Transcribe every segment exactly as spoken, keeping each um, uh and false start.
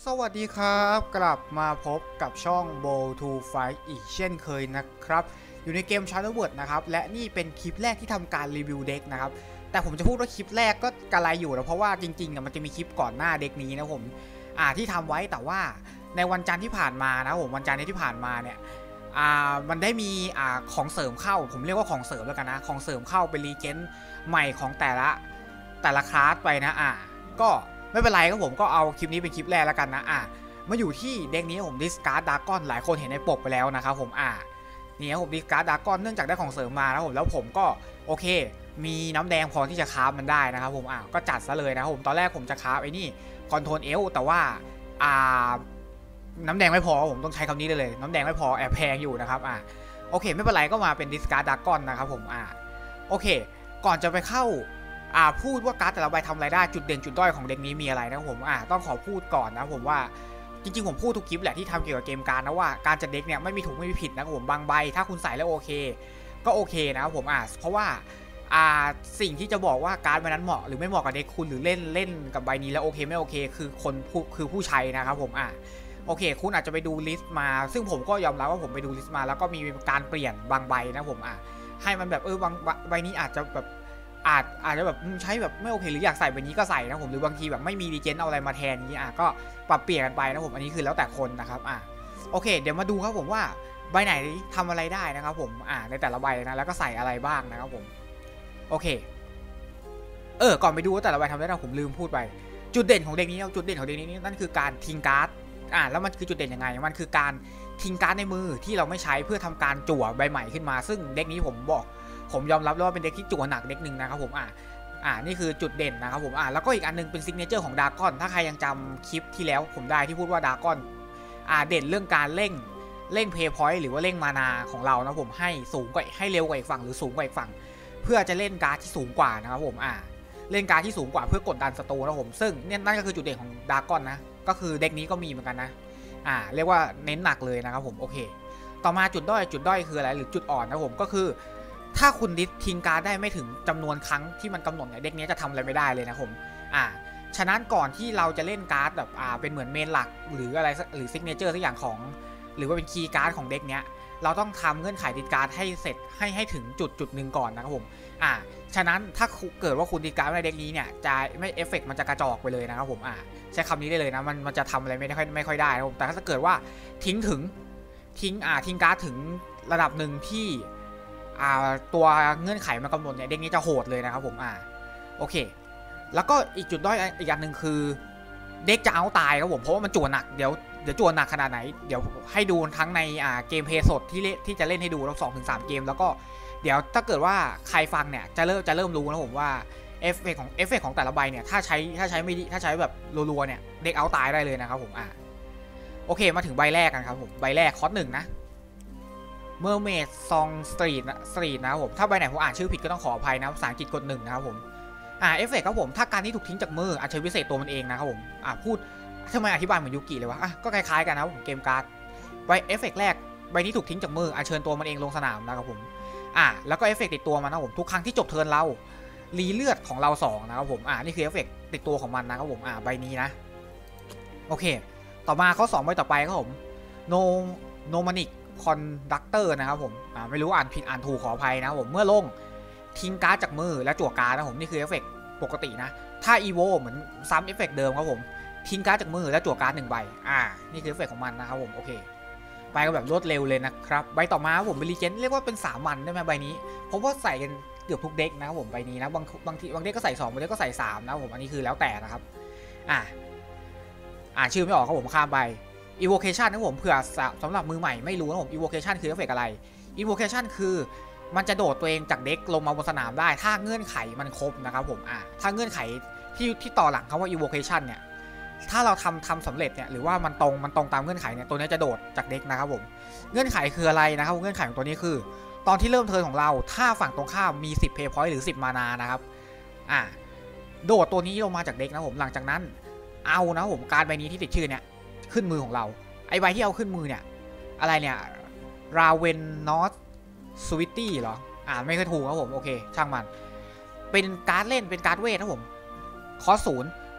สวัสดีครับกลับมาพบกับช่อง Bow to Fight อีกเช่นเคยนะครับอยู่ในเกม Shadow World นะครับและนี่เป็นคลิปแรกที่ทำการรีวิวเด็กนะครับแต่ผมจะพูดว่าคลิปแรกก็กระไรอยู่นะเพราะว่าจริงๆมันจะมีคลิปก่อนหน้าเด็กนี้นะผมอ่าที่ทำไว้แต่ว่าในวันจันทร์ที่ผ่านมานะผมวันจันทร์ที่ผ่านมาเนี่ยอ่ามันได้มีอ่าของเสริมเข้าผมเรียกว่าของเสริมแล้วกันนะของเสริมเข้าเป็นรีเจนใหม่ของแต่ละแต่ละคลาสไปนะอ่าก็ไม่เป็นไรครับผมก็เอาคลิปนี้เป็นคลิปแรกแล้วกันนะอ่ะมาอยู่ที่เด็กนี้ผมดิสการ์ดดากอนหลายคนเห็นในปกไปแล้วนะครับผมอ่ะนี่ผมดิสการ์ดดากอนเนื่องจากได้ของเสริมมานะผมแล้วผมก็โอเคมีน้ำแดงพอที่จะคราฟมันได้นะครับผมอ่ะก็จัดซะเลยนะครับผมตอนแรกผมจะคราฟไอ้นี่คอนโทรลเอลแต่ว่าอ่าน้ำแดงไม่พอผมต้องใช้คำนี้เลยเลยน้ำแดงไม่พอแอบแพงอยู่นะครับอ่ะโอเคไม่เป็นไรก็มาเป็นดิสการ์ดดากอนนะครับผมอ่ะโอเคก่อนจะไปเข้าอ่าพูดว่าการ์ดแต่ละใบทำอะไรได้จุดเด่นจุดด้อยของเด็กนี้มีอะไรนะผมอ่าต้องขอพูดก่อนนะผมว่าจริงๆผมพูดทุกคลิปแหละที่ทำเกี่ยวกับเกมการนะว่าการจัดเด็กเนี่ยไม่มีถูกไม่มีผิดนะครับผมบางใบถ้าคุณใส่แล้วโอเคก็โอเคนะครับผมอ่าเพราะว่าอ่าสิ่งที่จะบอกว่าการ์ดใบนั้นเหมาะหรือไม่เหมาะกับเด็กคุณหรือเล่นเล่นกับใบนี้แล้วโอเคไม่โอเคคือคนผู้คือผู้ใช้นะครับผมอ่าโอเคคุณอาจจะไปดูลิสต์มาซึ่งผมก็ยอมรับว่าผมไปดูลิสต์มาแล้วก็มีการเปลี่ยนบางใบนะผมอ่ะให้มันแบบเออบางใบนี้อาจจะแบบอาจอาจจะแบบใช้แบบไม่โอเคหรืออยากใส่แบบนี้ก็ใส่นะผมหรือบางทีแบบไม่มีรีเจนเอาอะไรมาแทนนี้อ่ะก็ปรับเปลี่ยนกันไปนะผมอันนี้คือแล้วแต่คนนะครับอ่ะโอเคเดี๋ยวมาดูครับผมว่าใบไหนทำอะไรได้นะครับผมอ่ะในแต่ละใบนะแล้วก็ใส่อะไรบ้างนะครับผมโอเคเออก่อนไปดูว่าแต่ละใบทำได้นะผมลืมพูดไปจุดเด่นของเด็กนี้จุดเด่นของเด็กนี้นั่นคือการทิ้งการ์ดอ่ะแล้วมันคือจุดเด่นยังไงมันคือการทิ้งการ์ดในมือที่เราไม่ใช้เพื่อทำการจั่วใบใหม่ขึ้นมาซึ่งเด็กนี้ผมบอกผมยอมรับเลยว่าเป็นเด็กที่จั่วหนักเด็กหนึ่งนะครับผมอ่ะอ่านี่คือจุดเด่นนะครับผมอ่าแล้วก็อีกอันนึงเป็นซิกเนเจอร์ของดากอนถ้าใครยังจำคลิปที่แล้วผมได้ที่พูดว่าดากอนอ่าเด่นเรื่องการเร่งเร่งเพย์พอยต์หรือว่าเร่งมานาของเรานะผมให้สูงกว่าให้เร็วกว่าอีกฝั่งหรือสูงกว่าอีกฝั่งเพื่อจะเล่นการ์ดที่สูงกว่านะครับผมอ่าเล่นการ์ดที่สูงกว่าเพื่อกดดันศัตรูนะผมซึ่งเนี่ยนั่นก็คือจุดเด่นของดากอนนะก็คือเด็กนี้ก็มีเหมือนกันนะอ่าเรียกว่าเน้นหนักเลยนะครับผมโอเคต่อมาจุดด้อยจุดด้อยคืออะไรหรือจุดอ่อนนะผมก็คือถ้าคุณดิสทิ้งการ์ดได้ไม่ถึงจำนวนครั้งที่มันกำหนดเนี่ยเด็กนี้จะทำอะไรไม่ได้เลยนะผมอ่าฉะนั้นก่อนที่เราจะเล่นการ์ดแบบอ่าเป็นเหมือนเมนหลักหรืออะไรหรือซิกเนเจอร์สักอย่างของหรือว่าเป็นคีย์การ์ดของเด็กเนี้ยเราต้องทำเงื่อนไขดิสการ์ดให้เสร็จให้ให้ถึงจุดจุดหนึ่งก่อนนะครับผมอ่าฉะนั้นถ้าเกิดว่าคุณดิสการ์ดในเด็กนี้เนี่ยจะไม่เอฟเฟกต์มันจะกระจอกไปเลยนะครับผมอ่าใช้คำนี้ได้เลยนะมันมันจะทำอะไรไม่ค่อยไม่ค่อยได้นะผมแต่ถ้าเกิดว่าทิ้งถึงทิ้งอ่าทิ้งการ์ดถึงระดับหนึ่งที่อ่าตัวเงื่อนไขมันกำหนดเนี่ยเด็กนี้จะโหดเลยนะครับผมอ่าโอเคแล้วก็อีกจุดด้อยอีกอย่างหนึ่งคือเด็กจะเอาตายครับผมเพราะว่ามันจั่วหนักเดี๋ยวเดี๋ยวจั่วหนักขนาดไหนเดี๋ยวให้ดูทั้งในอ่าเกมเพลย์สดที่ที่จะเล่นให้ดูรอบสองถึงสามเกมแล้วก็เดี๋ยวถ้าเกิดว่าใครฟังเนี่ยจะเริ่มจะเริ่มรู้นะผมว่าเอฟเฟกของเอฟเฟกของแต่ละใบเนี่ยถ้าใช้ถ้าใช้ไม่ดีถ้าใช้แบบรัวๆเนี่ยเด็กเอาตายได้เลยนะครับผมอ่าโอเคมาถึงใบแรกกันครับผมใบแรกคอร์สหนึ่งนะเมอร์เมดซองสตรีทนะสตรีทนะครับผมถ้าใบไหนผมอ่านชื่อผิดก็ต้องขออภัยนะภาษาอังกฤษกดหนึ่งนะครับผมอ่าเอฟเฟกครับผมถ้าการที่ถูกทิ้งจากมืออาจใช้วิเศษตัวมันเองนะครับผมอ่าพูดทำไมอธิบายเหมือนยูกิเลยวะอ่ะก็คล้ายๆกันนะครับผมเกมการ์ดใบเอฟเฟกแรกใบนี้ถูกทิ้งจากมืออัญเชิญตัวมันเองลงสนามนะครับผมอ่าแล้วก็เอฟเฟกติดตัวมันนะผมทุกครั้งที่จบเทิร์นเรารีเลือดของเราสองนะครับผมอ่านี่คือเอฟเฟกติดตัวของมันนะครับผมอ่าใบนี้นะโอเคต่อมาข้อสองใบต่อไปครับผมโนโนมานิกคอนดักเตอร์นะครับผมอ่าไม่รู้อ่านผิดอ่านถูกขออภัยนะครับผมเมื่อลงทิ้งการ์ดจากมือและจั่วการ์ดนะผมนี่คือเอฟเฟกปกตินะถ้าอีโวเหมือนซ้ำเอฟเฟกเดิมครับผมทิ้งการ์ดจากมือแล้วจั่วการ์ดหนึ่งใบอ่านี่คือเอฟเฟกของมันนะครับผมโอเคไปกันแบบรวดเร็วเลยนะครับใบต่อมาผมเป็นรีเจนเรียกว่าเป็นสามัญได้ไหมใบนี้เพราะว่าใส่กันเกือบทุกเด็กนะครับผมใบนี้นะบางบางทีบางเด็กก็ใส่สองบางเด็กก็ใส่สามนะผมอันนี้คือแล้วแต่นะครับอ่าอ่านชื่อไม่ออกครับผมข้ามไป Evocation นะผมเผื่อสำหรับมือใหม่ไม่รู้นะผม Evocation คือเอฟเฟกอะไร Evocation คือมันจะโดดตัวเองจากเด็กลงมาบนสนามได้ถ้าเงื่อนไขมันครบนะครับผมอ่าถ้าเงื่อนไขที่ที่ต่อหลังคำว่า Evocation เนี่ยถ้าเราทำทำสำเร็จเนี่ยหรือว่ามันตรงมันตรงตามเงื่อนไขเนี่ยตัวนี้จะโดดจากเด็กนะครับผมเงื่อนไขคืออะไรนะครับเงื่อนไขของตัวนี้คือตอนที่เริ่มเทิร์นของเราถ้าฝั่งตรงข้ามมีสิบเพย์พอยต์หรือสิบมานานะครับอ่าโดดตัวนี้ลงมาจากเด็กนะผมหลังจากนั้นเอานะผมการใบนี้ที่ติดชื่อเนี่ยขึ้นมือของเราไอใบที่เอาขึ้นมือเนี่ยอะไรเนี่ยราเวนนอตสวิตตี้เหรออ่าไม่เคยถูกครับผมโอเคช่างมันเป็นการ์ดเล่นเป็นการ์ดเวทนะผมคอสศูนย์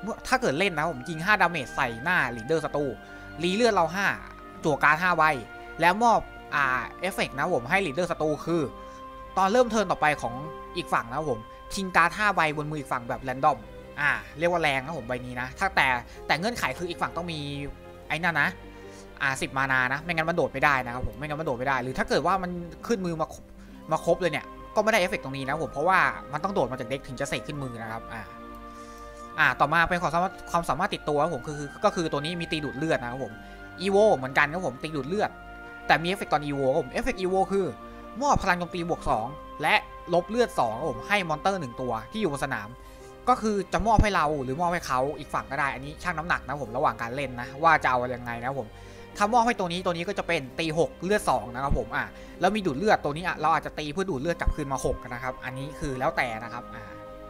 เมื่อถ้าเกิดเล่นนะผมยิงห้าดาเมจใส่หน้าลีดเดอร์ศัตรูรีเลือดเราห้าจั่วการ์ดห้าใบแล้วมอบอ่าเอฟเฟกต์นะผมให้ลีดเดอร์ศัตรูคือตอนเริ่มเทิร์นต่อไปของอีกฝั่งนะผมทิ้งการ์ดห้าใบบนมืออีกฝั่งแบบแรนดอมอ่าเรียกว่าแรงนะผมใบนี้นะถ้าแต่แต่เงื่อนไขคืออีกฝั่งต้องมีไอ้นั่นนะอ่าสิบมานานะไม่งั้นมันโดดไม่ได้นะครับผมไม่งั้นมันโดดไม่ได้หรือถ้าเกิดว่ามันขึ้นมือมามาครบเลยเนี่ยก็ไม่ได้เอฟเฟกต์ตรงนี้นะผมเพราะว่ามันต้องโดดมาจากเด็กถึงจะเสกขึ้นมือนะครับอ่าอ่าต่อมาเป็นความสามารถความสามารถติดตัวครับผมคือก็คือตัวนี้มีตีดูดเลือดนะครับผมอีโวเหมือนกันครับผมตีดูดเลือดแต่มีเอฟเฟกต์ตอนอีโวครับผมเอฟเฟกต์อีโวคือมอบพลังโจมตีบวกสองและลบเลือดสองครับผมให้มอนเตอร์หนึ่งตัวที่อยู่บนสนามก็คือจะมอบให้เราหรือมอบให้เขาอีกฝั่งก็ได้อันนี้ช่างน้ำหนักนะผมระหว่างการเล่นนะว่าจะเอายังไงนะผมถ้ามอบให้ตัวนี้ตัวนี้ก็จะเป็นตีหกเลือดสองนะครับผมอ่ะแล้วมีดูดเลือดตัวนี้อ่ะเราอาจจะตีเพื่อดูดเลือดกลับคืนมาหกนะครับอันนี้คือแล้วแต่นะครับอ่า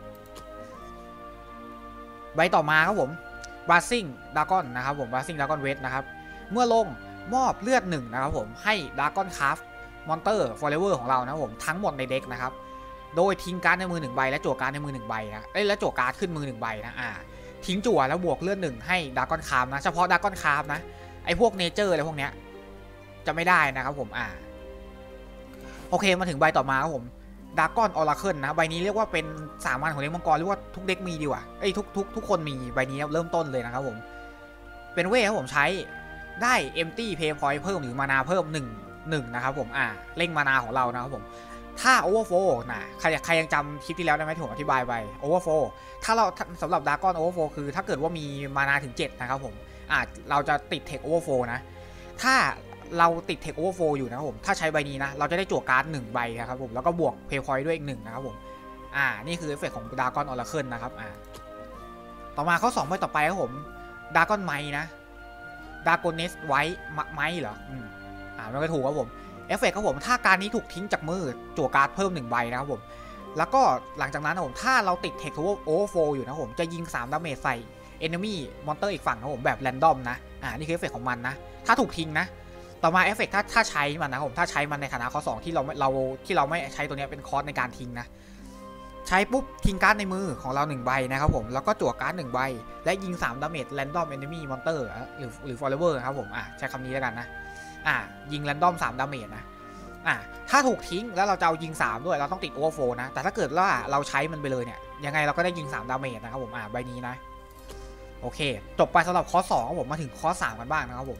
ใบต่อมาครับผมบาซิ่งดากอนนะครับผมบาซิ่งดากอนเวทนะครับเมื่อลงมอบเลือดหนึ่งนะครับผมให้ดากอนคราฟมอนเตอร์ฟอร์เรเวอร์ของเรานะผมทั้งหมดในเด็กนะครับโดยทิ้งการ์ดในมือหนึ่งใบและจั่วการ์ดในมือหนึ่งใบนะเอ้ยและจั่วการ์ดขึ้นมือหนึ่งใบนะอ่าทิ้งจั่วแล้วบวกเลือดหนึ่งให้ดากอนคราฟนะเฉพาะดากอนคราฟนะไอพวกเนเจอร์อะไรพวกเนี้ยจะไม่ได้นะครับผมอ่าโอเคมาถึงใบต่อมาครับผมดากอนออราเคิลนะใบนี้เรียกว่าเป็นสามัญของเด็กมังกรเรียกว่าทุกเด็กมีดีกว่าไอ้ทุกทุกทุกคนมีใบนี้เริ่มต้นเลยนะครับผมเป็นเวทครับผมใช้ได้ empty play point เพิ่มหรือมานาเพิ่มหนึ่ง หนึ่งนะครับผมอ่าเร่งมานาของเรานะครับผมถ้า overflow นะใครใครยังจำคลิปที่แล้วได้ไหมที่ผมอธิบายไป overflow ถ้าเราสำหรับดากอน overflow คือถ้าเกิดว่ามีมานาถึงเจ็ดนะครับผมอ่าเราจะติด tech overflow นะถ้าเราติด tech overflow อยู่นะครับผมถ้าใช้ใบนี้นะเราจะได้จั่วการ์ดหนึ่งใบนะครับผมแล้วก็บวก play point ด้วยอีกหนึ่งนะครับผมอ่านี่คือเอฟเฟกต์ของดากอนออราเคิลนะครับอ่าต่อมาข้อสองใบต่อไปครับผมดากอนไมนะดากอนเนสไวท์ไมเหรออืมอ่ามันก็ถูกครับผมเอฟเฟกต์ครับผมถ้าการนี้ถูกทิ้งจากมือจั่วการ์ดเพิ่มหนึ่งใบนะครับผมแล้วก็หลังจากนั้นนะผมถ้าเราติด tech overflow อยู่นะผมจะยิงสามดาเมจใส่ enemy monster อีกฝั่งนะผมแบบแรนดอมนะอ่านี่คือเอฟเฟกต์ของมันนะถ้าถูกทิ้งนะต่อมาเอฟเฟกต์ถ้าถ้าใช้มันนะผมถ้าใช้มันในฐานะข้อสองที่เราเราที่เราไม่ใช้ตัวนี้เป็นคอร์สในการทิ้งนะใช้ปุ๊บทิ้งการ์ดในมือของเราหนึ่งใบนะครับผมแล้วก็จั่วการ์ดหนึ่งใบและยิงสามดาเมจแรนดอม enemy monster หรือหรือ follower ครับผมอ่ะใช้คำนี้แล้วกันนะอ่ะยิงแรนดอมสามดาเมจนะอ่ะถ้าถูกทิ้งแล้วเราจะเอายิงสามด้วยเราต้องติด overflow นะแต่ถ้าเกิดว่าเราใช้มันไปเลยเนี่ยยังไงเราก็ได้ยิงสามดาเมจนะครับผมอ่ะใบนี้นะโอเคจบไปสำหรับข้อสองครับผมมาถึงข้อสามกันบ้างนะครับผม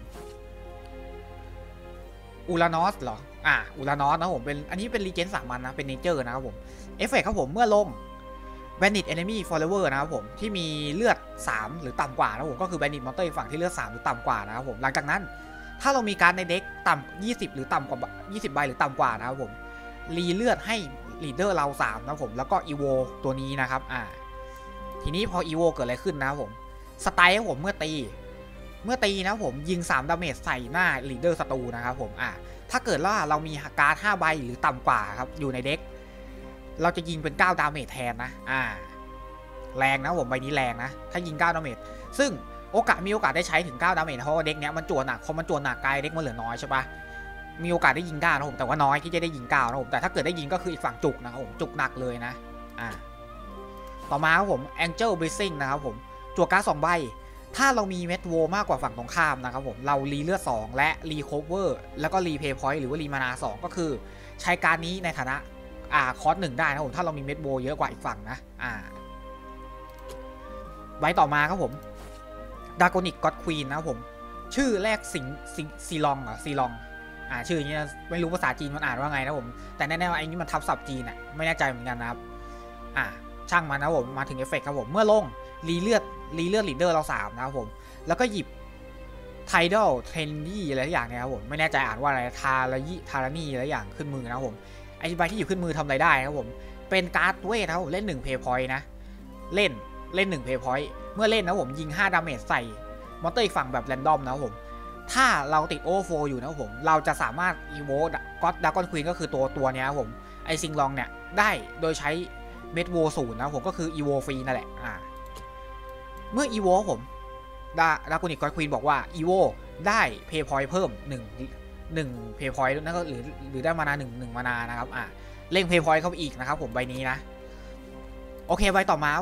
อูรานอสเหรออ่ะอูรานอสนะผมเป็นอันนี้เป็นรีเจนสามัญนะเป็นเนเจอร์นะครับผมเอฟเฟกต์ครับผมเมื่อลง Bandit Enemy Follower นะครับผมที่มีเลือดสามหรือต่ำกว่านะผมก็คือ Bandit Monster ฝั่งที่เลือดสามหรือต่ำกว่านะครับผมหลังจากนั้นถ้าเรามีการในเด็กต่ำยี่สิบหรือต่ำกว่ายี่สิบใบหรือต่ำกว่านะครับผมรีเลือดให้ลีดเดอร์เราสามนะผมแล้วก็อีโวตัวนี้นะครับอ่าทีนี้พออีโวเกิดอะไรขึ้นนะครับผมสไตล์ผมเมื่อตีเมื่อตีนะผมยิงสามดาเมจใส่หน้าลีดเดอร์ศัตรูนะครับผมอ่าถ้าเกิดว่าเรามีการ์ดห้าใบหรือต่ำกว่าครับอยู่ในเด็กเราจะยิงเป็นเก้าดาเมจแทนนะอ่าแรงนะผมใบนี้แรงนะถ้ายิงเก้าดาเมจซึ่งโอกาสมีโอกาสได้ใช้ถึงเก้าดาเมจเพราะว่าเด็กเนี้ยมันจวนหนักพอมันจวนหนักกายเด็กมันเหลือน้อยใช่ปะมีโอกาสได้ยิงเก้านะผมแต่ว่าน้อยที่จะได้ยิงเก้านะผมแต่ถ้าเกิดได้ยิงก็คืออีกฝั่งจุกนะครับผมจุกหนักเลยนะอ่าต่อมาครับผม Angel Blessing นะครับผมจั่วการ์ดสองใบถ้าเรามีเม็ดโวมากกว่าฝั่งตรงข้ามนะครับผมเรารีเลือดสองและรีโคเวอร์แล้วก็รีเพย์พอยต์หรือว่ารีมานาสองก็คือใช้การนี้ในฐานะอ่าคอร์สหนึ่งได้นะผมถ้าเรามีเม็ดโวเยอะกว่าอีกฝั่งนะอ่าใบต่อมาครับผมดากอนิกก็อดควีนนะครับผมชื่อแรกสิงสิงซีลองเหรอซีลองอ่าชื่ออย่างนี้ไม่รู้ภาษาจีนมันอ่านว่าไงนะผมแต่แน่ๆว่าไอ้นี้มันทับศัพท์จีนอ่ะไม่แน่ใจเหมือนกันนะครับอ่าช่างมันนะผมมาถึงเอฟเฟกต์ครับผมเมื่อลงรีเลือดรีเลือดลีดเดอร์เราสามนะครับผมแล้วก็หยิบไทดอลเทนดี้อะไรอย่างเนี้ยครับผมไม่แน่ใจอ่านว่าอะไรทารายิทารานี่อะไรอย่างขึ้นมือนะครับผมไอ้ใบที่อยู่ขึ้นมือทำอะไรได้ครับผมเป็นการ์ดเวทนะครับผมเล่นหนึ่งเพย์พอยต์นะเล่นเล่นหนึ่งเพย์พอยต์เมื่อเล่นนะผมยิงห้าดาเมจใส่มอนเตอร์อีกฝั่งแบบแรนดอมนะครับผมถ้าเราติดโอเวอร์โฟลอยู่นะครับผมเราจะสามารถอีโวก็ดากอนควีนก็คือตัวตัวนี้ครับผมไอซิงลองเนี่ยได้โดยใช้เม็ดโวศูนย์นะผมก็คืออีโวฟรีนั่นแหละอ่าเมื่ออีโวผมดาดากอนิกก็อดควีนบอกว่าอีโวได้เพย์พอยต์เพิ่มหนึ่ง หนึ่งเพย์พอยต์นั่นก็หรือหรือได้มานาหนึ่ง หนึ่งมานานะครับอ่าเร่งเพย์พอยต์เข้าไปอีกนะครับผมใบนี้นะโอเคใบต่อมาครับผม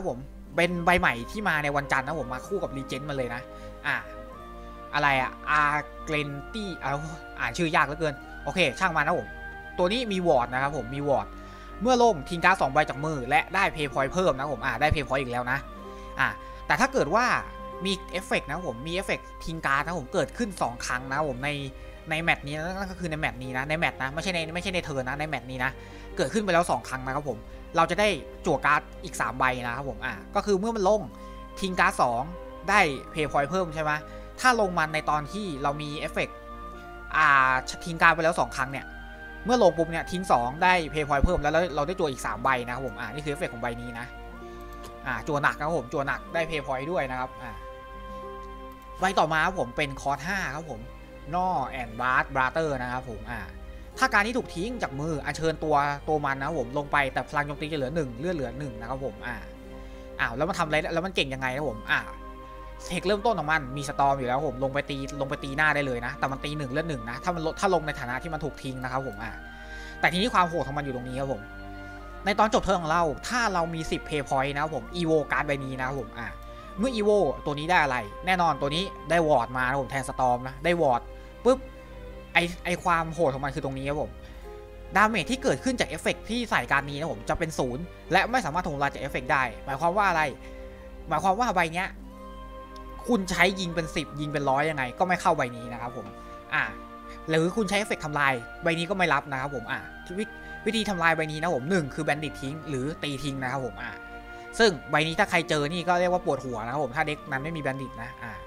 เป็นใบใหม่ที่มาในวันจันทร์นะผมมาคู่กับรีเจนต์มาเลยนะอ่าอะไรอะอาร์เกรนตี้เอาอ่านชื่อยากเหลือเกินโอเคช่างมันนะผมตัวนี้มีวอร์ดนะครับผมมีวอร์ดเมื่อลงทิ้งการ์ดสองใบจากมือและได้เพย์พอยต์เพิ่มนะผมอ่าได้เพย์พอยต์อีกแล้วนะอ่าแต่ถ้าเกิดว่ามีเอฟเฟกต์นะผมมีเอฟเฟกต์ทิ้งการ์ดนะผมเกิดขึ้นสองครั้งนะผมในในแมตช์นี้นั่นก็คือในแมตช์นี้นะในแมตช์นะไม่ใช่ในไม่ใช่ในเทิร์นนะในแมตช์นี้นะเกิดขึ้นไปแล้วสองครั้งนะครับผมเราจะได้จั่วการ์ดอีกสามใบนะครับผมอ่าก็คือเมื่อมันลงทิ้งการ์ดสองได้เพย์พอยต์เพิ่มใช่ไหมถ้าลงมันในตอนที่เรามีเอฟเฟกต์อ่าทิ้งการ์ดไปแล้วสองครั้งเนี่ยเมื่อลงปุ๊บเนี่ยทิ้งสองได้เพย์พอยต์เพิ่มแล้วเราได้จั่วอีกสามใบนะครับผมอ่านี่คือเอฟเฟกต์ของใบนี้นะอ่าจั่วหนักนะครับผมจั่วหนักได้เพย์พอยต์ด้วยนะครับอ่าใบต่อมาครับผมเป็นคอร์สห้าครับผมนอแอนบาร์บราเตอร์นะครับผมอ่าถ้าการที่ถูกทิ้งจากมืออัญเชิญตัวตัวมันนะครับผมลงไปแต่พลังโจมตีจะเหลือหนึ่งเลือดเหลือหนึ่งนะครับผมอ่าอ้าวแล้วมันทำอะไรแล้วมันเก่งยังไงนะผมอ่าเทคเริ่มต้นของมันมีสตอร์มอยู่แล้วผมลงไปตีลงไปตีหน้าได้เลยนะแต่มันตีหนึ่งเลือดหนึ่งนะถ้ามันถ้าลงในฐานะที่มันถูกทิ้งนะครับผมอ่าแต่ทีนี้ความโหดของมันอยู่ตรงนี้ครับผมในตอนจบเทิร์นของเราถ้าเรามีสิบเพย์พอยต์นะครับผมอีโวการ์ดใบนี้นะครับผมอ่าเมื่ออีโวตัวนี้ได้อะไรแน่นอนตัวนี้ได้วอร์ดมาผมแทนสตอร์มนะได้วอร์ดปุ๊บไอไอความโหดของมันคือตรงนี้ครับผมดาเมจที่เกิดขึ้นจากเอฟเฟกต์ที่ใส่การนี้นะผมจะเป็นศูนย์และไม่สามารถทำลายจากเอฟเฟกต์ได้หมายความว่าอะไรหมายความว่าใบเนี้ยคุณใช้ยิงเป็นสิบยิงเป็นร้อยยังไงก็ไม่เข้าใบนี้นะครับผมอ่าหรือคุณใช้เอฟเฟกต์ทำลายใบนี้ก็ไม่รับนะครับผมอ่าวิวิธีทำลายใบนี้นะผมหนึ่งคือแบนดิตทิ้งหรือตีทิ้งนะครับผมอ่าซึ่งใบนี้ถ้าใครเจอนี่ก็เรียกว่าปวดหัวนะครับผมถ้าเด็กนั้นไม่มีแบนดิตนะอ่า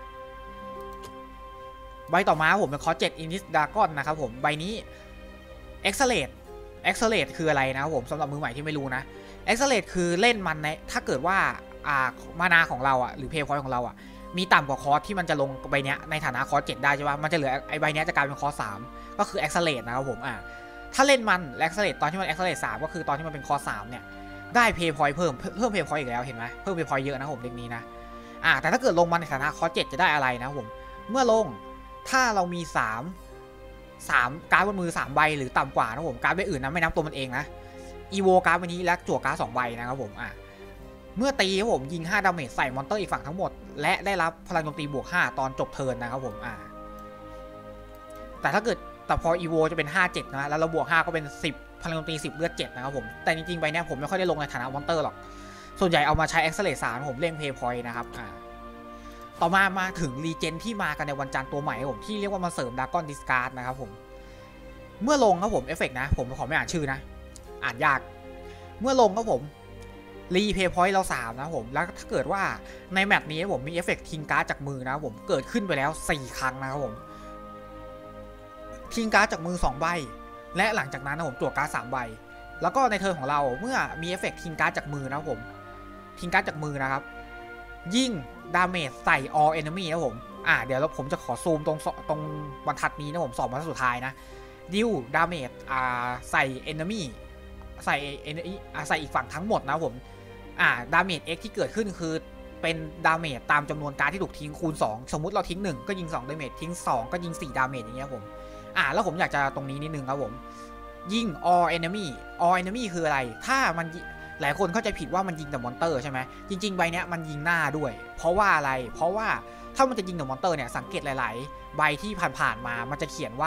ใบต่อมาผมเป็นคอร์สเจ็ดอินิสดากอนนะครับผมใบนี้เอ็กซ์เลตเอ็กซ์เลตคืออะไรนะครับผมสำหรับมือใหม่ที่ไม่รู้นะเอ็กซ์เลตคือเล่นมันในถ้าเกิดว่าอ่ามานาของเราอ่ะหรือเพย์พอยต์ของเราอ่ะมีต่ำกว่าคอร์สที่มันจะลงใบนี้ในฐานะคอร์สเจ็ดได้ใช่ป่ะมันจะเหลือไอใบนี้จะกลายเป็นคอร์สสามก็คือเอ็กซ์เลตนะครับผมอ่าถ้าเล่นมันเอ็กซ์เลตตอนที่มันเอ็กซ์เลตสามก็คือตอนที่มันเป็นคอร์สสามเนี่ยได้เพย์พอยต์เพิ่มเพิ่มเพย์พอยต์อีกแล้วเห็นไหมเพิ่มเพย์พอยต์เยอะนะผมเด็กนี้นะอ่าแต่ถ้าเกิดลงมาในฐานะคอร์สเจ็ดจะได้อะไรนะผมเมื่อลงถ้าเรามีสาม สามการ์ดบนมือสามใบหรือต่ำกว่านะผมการ์ดใบอื่นนะไม่นับตัวมันเองนะอีโวการ์ดใบนี้และจั่วการ์ดสองใบนะครับผมอ่ะเมื่อตีครับผมยิงห้าดาเมจใส่มอนเตอร์อีกฝั่งทั้งหมดและได้รับพลังโจมตีบวกห้าตอนจบเทิร์นนะครับผมอ่ะแต่ถ้าเกิดแต่พออีโวจะเป็นห้า เจ็ดนะแล้วเราบวกห้าก็เป็นสิบพลังโจมตีสิบเลือดเจ็ดนะครับผมแต่จริงๆใบนี้ผมไม่ค่อยได้ลงในฐานะมอนเตอร์หรอกส่วนใหญ่เอามาใช้เอ็กซ์เลสามผมเล่นเพย์พอยต์นะครับอ่ะต่อมามาถึงรีเจนที่มากันในวันจันทร์ตัวใหม่ผมที่เรียกว่ามาเสริมดากอนดิสการ์ดนะครับผมเมื่อลงครับผมเอฟเฟกต์นะผมขอไม่อ่านชื่อนะอ่านยากเมื่อลงครับผมรีเพย์พอยต์เราสามนะผมแล้วถ้าเกิดว่าในแมตช์นี้ผมมีเอฟเฟกต์ทิ้งการ์ดจากมือนะผมเกิดขึ้นไปแล้วสี่ครั้งนะครับผมทิ้งการ์ดจากมือสองใบและหลังจากนั้นนะผมจั่วการ์ดสามใบแล้วก็ในเทิร์นของเราเมื่อมีเอฟเฟกต์ทิ้งการ์ดจากมือนะผมทิ้งการ์ดจากมือนะครับยิ่งดาเมจใส่ all enemy นะผมอ่าเดี๋ยวผมจะขอซูมตรงตรงบรรทัดนี้นะผมสองบรรทัดสุดท้ายนะดิวดาเมจอ่าใส่ enemy ใส่ enemy อ่าใส่อีกฝั่งทั้งหมดนะผมอ่าดาเมจ x ที่เกิดขึ้นคือเป็นดาเมจตามจำนวนการที่ถูกทิ้งคูณสองสมมุติเราทิ้งหนึ่งก็ยิงสองดาเมจทิ้งสองก็ยิงสี่ดาเมจอย่างเงี้ยผมอ่าแล้วผมอยากจะตรงนี้นิดนึงครับผมยิง all enemy all enemy คืออะไรถ้ามันหลายคนเข้าใจผิดว่ามันยิงแต่มอนเตอร์ใช่ไหมจริงๆใบเนี้ยมันยิงหน้าด้วยเพราะว่าอะไรเพราะว่าถ้ามันจะยิงแต่มอนเตอร์เนี่ยสังเกตหลายๆใบที่ผ่านๆมามันจะเขียนว่า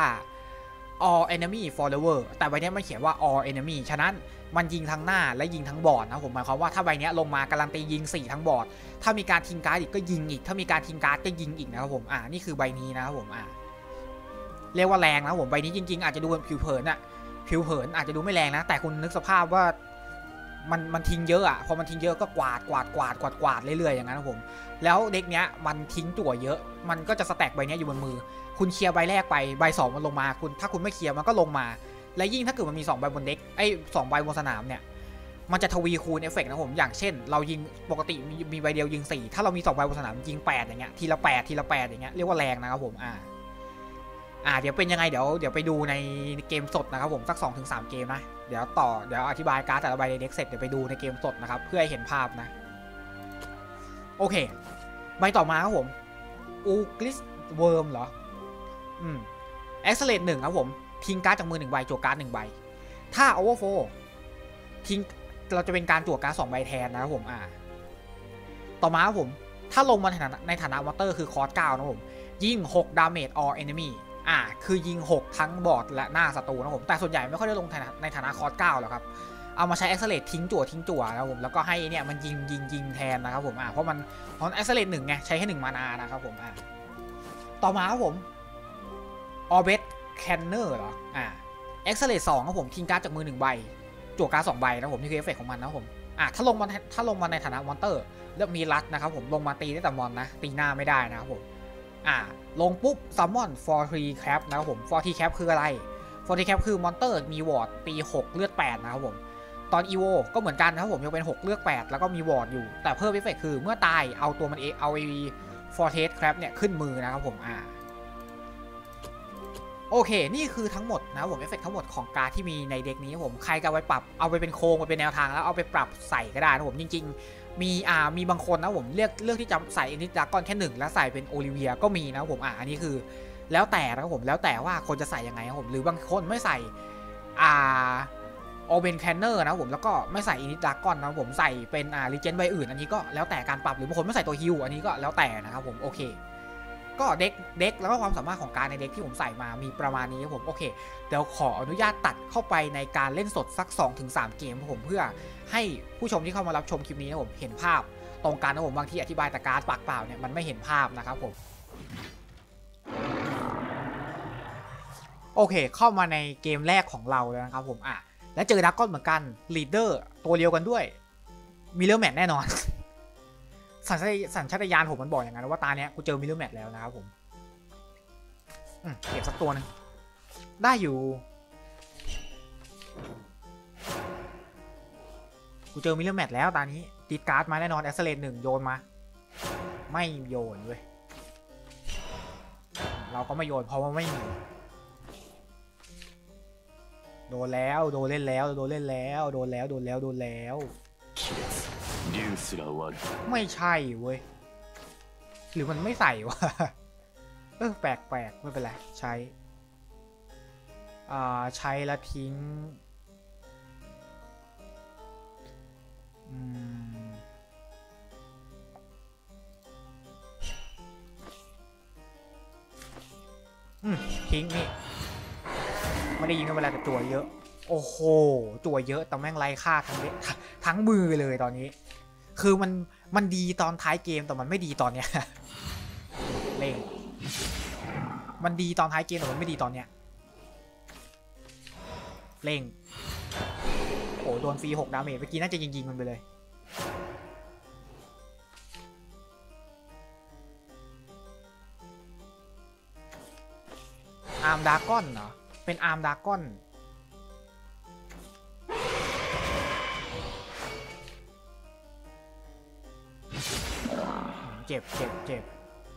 all enemy follower แต่ใบนี้มันเขียนว่า all enemy ฉะนั้นมันยิงทั้งหน้าและยิงทั้งบอร์ดนะผมหมายความว่าถ้าใบนี้ลงมาการันตียิงสี่ทั้งบอร์ดถ้ามีการทิ้งการ์ดอีกก็ยิงอีกถ้ามีการทิ้งการ์ดก็ยิงอีกนะครับผมอ่านี่คือใบนี้นะครับผมอ่าเรียกว่าแรงนะผมใบนี้จริงๆอาจจะดูผิวเผินอะผิวเผินอาจจะดูไม่แรงนะแต่คุณนึกสภาพว่ามันมันทิ้งเยอะอะพอมันทิ้งเยอะก็กวาดกวาดกวาดกวาดกวาดเรื่อยๆอย่างนั้นนะผมแล้วเด็กเนี้ยมันทิ้งจั่วเยอะมันก็จะสแต็กใบนี้อยู่บนมือคุณเคลียร์ใบแรกไปใบสองมันลงมาคุณถ้าคุณไม่เคลียร์มันก็ลงมาและยิ่งถ้าเกิดมันมีสองใบบนเด็กไอ้สองใบบนสนามเนี่ยมันจะทวีคูณเอฟเฟกต์นะผมอย่างเช่นเรายิงปกติมีมีใบเดียวยิงสี่ถ้าเรามีสองใบบนสนามยิงแปดอย่างเงี้ยทีละแปดทีละแปดอย่างเงี้ยเรียกว่าแรงนะครับผมอ่าอ่าเดี๋ยวเป็นยังไงเดี๋ยวเดี๋ยวไปดูในเกมสดนะครับผมสัก สองถึงสาม เกมนะเดี๋ยวต่อเดี๋ยวอธิบายการ์ดแต่ละใบในเด็กเสร็จเดี๋ยวไปดูในเกมสดนะครับเพื่อให้เห็นภาพนะโอเคใบต่อมาครับผมอูกลิสเวิร์มเหรออืมเอ็กซ์เลตหนึ่งครับผมทิ้งการ์ดจากมือหนึ่งใบจั่วการ์ดหนึ่งใบถ้าโอเวอร์โฟทิ้งเราจะเป็นการจั่วการ์ดสองใบแทนนะครับผมอ่าต่อมาครับผมถ้าลงมาในฐานะในฐานะมอนเตอร์คือคอร์สเก้านะผมยิงหกดาเมจ all enemy อ่าคือยิงหกทั้งบอร์ดและหน้าศัตรูนะผมแต่ส่วนใหญ่ไม่ค่อยได้ลงในฐานะคอร์สเก้าหรอกครับเอามาใช้ accelerate ทิ้งจั่วทิ้งจั่วนะครับผมแล้วก็ให้เนี่ยมันยิงยิงยิงแทนนะครับผมอ่าเพราะมันเพราะ accelerate หนึ่งไงใช้แค่หนึ่งมานานะครับผมอ่าต่อมาครับผม orbit canner เหรออ่า accelerate สองครับผมทิ้งการ์ดจากมือหนึ่งใบจั่วการ์ดสองใบนะผมนี่คือเอฟเฟกต์ของมันนะผมอ่ะถ้าลงมาถ้าลงมาในฐานะมอนเตอร์แล้วมีรัดนะครับผมลงมาตีได้แต่มอนนะตีหน้าไม่ได้นะครับผมอ่ะลงปุ๊บซัมมอน ฟอร์ที cap นะครับผม ฟอร์ที cap คืออะไร ฟอร์ที cap คือมอนเตอร์มีวอร์ดตีหกเลือดแปดนะครับผมตอน อี โว ก็เหมือนกันนะครับผมยังเป็นหกเลือดแปดแล้วก็มีวอร์ดอยู่แต่เพิ่มเอฟเฟกต์คือเมื่อตายเอาตัวมันเองเอาไอ้ ฟอร์ที cap เนี่ยขึ้นมือนะครับผมอ่ะโอเคนี่คือทั้งหมดนะผมเอฟเฟกต์ทั้งหมดของการ์ดที่มีในเด็กนี้ผมใครก็เอาไปปรับเอาไปเป็นโครงไปเป็นแนวทางแล้วเอาไปปรับใส่ก็ได้นะผมจริงๆมีอ่ามีบางคนนะผมเลือกเลือกที่จะใส่เอนิดดากอนแค่หนึ่งแล้วใส่เป็นโอลิเวียก็มีนะผมอ่าอันนี้คือแล้วแต่นะครับผมแล้วแต่ว่าคนจะใส่ยังไงนะผมหรือบางคนไม่ใส่อ่าโอเบนแคนเนอร์นะผมแล้วก็ไม่ใส่อินิดดากอนนะผมใส่เป็นอ่ารีเจนใบอื่นอันนี้ก็แล้วแต่การปรับหรือบางคนไม่ใส่ตัวฮิวอันนี้ก็แล้วแต่นะครับผมโอเคก็เด็กเด็กแล้วก็ความสามารถของการในเด็กที่ผมใส่มามีประมาณนี้ครับผมโอเคเดี๋ยวขออนุญาตตัดเข้าไปในการเล่นสดสัก สองถึงสาม เกมครับผมเพื่อให้ผู้ชมที่เข้ามารับชมคลิปนี้นะผมเห็นภาพตรงกันนะผมบางทีอธิบายแต่การ์ดปากเปล่าเนี่ยมันไม่เห็นภาพนะครับผมโอเคเข้ามาในเกมแรกของเราแล้วนะครับผมอ่ะและเจอดักก้อนเหมือนกันลีดเดอร์ตัวเดียวกันด้วยมิลเลอร์แมทแน่นอนสัญชาตสัญชาตญาณผมมันบอกอย่างนั้นว่าตาเนี้ยกูเจอมิลเลอร์แมทแล้วนะครับผมเก็บสักตัวนึงได้อยู่กูเจอมิลเลอร์แมทแล้วตานี้ติดการ์ดมาแน่นอนแอสเซเลนหนึ่งโยนมาไม่โยนเว้ยเราก็ไม่โยนเพราะว่าไม่มีโดนแล้วโดนเล่นแล้วโดนเล่นแล้วโดนแล้วโดนแล้วโดนแล้วไม่ใช่เว้ยหรือมันไม่ใส่วะเออแปลกแปลกไม่เป็นไรใช้อ่าใช้แล้วทิ้งอืมอืมทิ้งนี่ไม่ได้ยิงกันเวลาแต่ตัวเยอะโอ้โหตัวเยอะแต่แม่งไร้ค่าทั้งเด็กทั้งมือเลยตอนนี้คือมันมันดีตอนท้ายเกมแต่มันไม่ดีตอนเนี้ยเล่งมันดีตอนท้ายเกมแต่มันไม่ดีตอนเนี้ยเล่งโอ้โดนฟรีหกดาเมจเมื่อกี้น่าจะยิงยิงมันไปเลยอาร์มดากอนเหรอเป็นอาร์มดากอนเจ็บเจ็บเจ็บ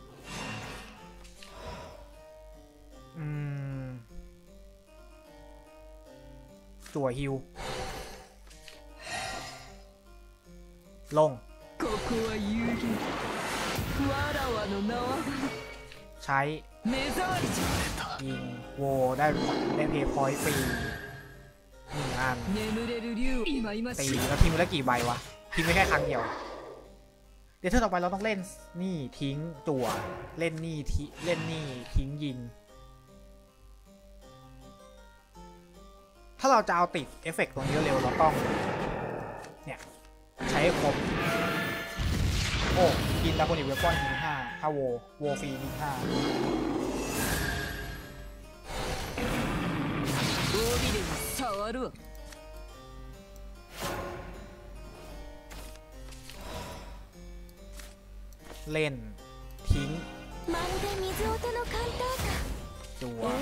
อืมจั่วฮิวลงใช้ยิงโวได้ได้เพย์พอยต์ฟรีหนึ่งอันตีแล้วทิ้งไปแล้วกี่ใบวะทิ้งไปแค่ครั้งเดียวเดี๋ยวเท่าต่อไปเราต้องเล่นนี่ทิ้งจั่วเล่นนี่ทิ้งเล่นนี่ทิ้งยิงถ้าเราจะเอาติดเอฟเฟกต์ตรงนี้เร็วเราต้องเนี่ยใช้ครบโอ้กินดาโกนิเวปอนยิงห้าถ้าโวโวฟรียิงห้าเล่นทิ้งจั่ว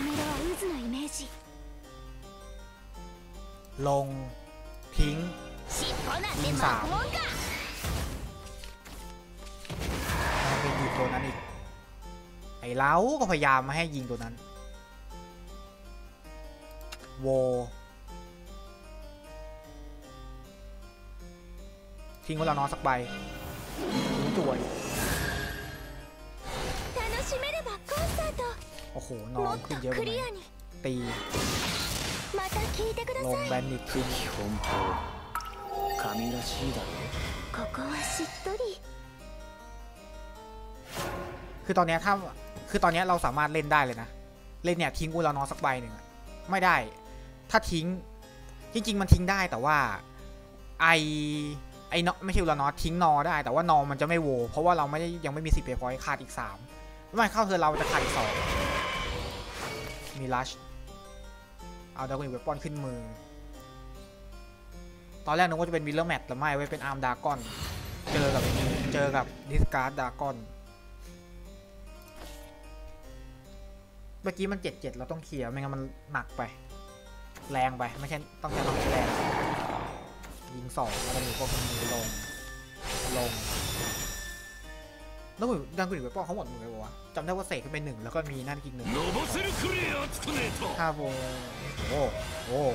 ลงทิ้งยิงสามไปยิงตัวนั้นอีกไอ้เล้าก็พยายามมาให้ยิงตัวนั้นโวทิ้งไว้แล้วนอนสักใบทิ้งจั่วโอ้โหนอนขึ้นเยอะไปตีลงแบนนิกทิ้งคือตอนนี้ถ้าคือตอนนี้เราสามารถเล่นได้เลยนะเล่นเนี่ยทิ้งอุลานอสักใบหนึ่งไม่ได้ถ้าทิ้งจริงๆมันทิ้งได้แต่ว่าไอไอนอไม่ใช่อุลานอทิ้งนอได้แต่ว่านอมันจะไม่โวเพราะว่าเราไม่ได้ยังไม่มีสิบเพย์พอยต์ขาดอีกสามไม่เข้าเธอเราจะขาดอีกสองมีลัชเอาดาร์กนิวเวปอนขึ้นมือตอนแรกนึกว่าจะเป็นวิลเลอร์แมทแต่ไม่ไว้เป็นอาร์มดากอนเจอกับนี้เจอกับดิสการ์ดดากอนเมื่อกี้มันเจ็ดเจ็ดเราต้องเคลียร์ไม่งั้นมันหนักไปแรงไปไม่ใช่ต้องใช้ความแรงยิงสองแล้วก็มีพวกมือลงลงแล้วมือดังกุฎไปป้องเขาหมดมือเลยวะจำได้ว่าเสกขึ้นไปหนึ่งแล้วก็มีนั่นอีกหนึ่งห้าวงโอ้โอ้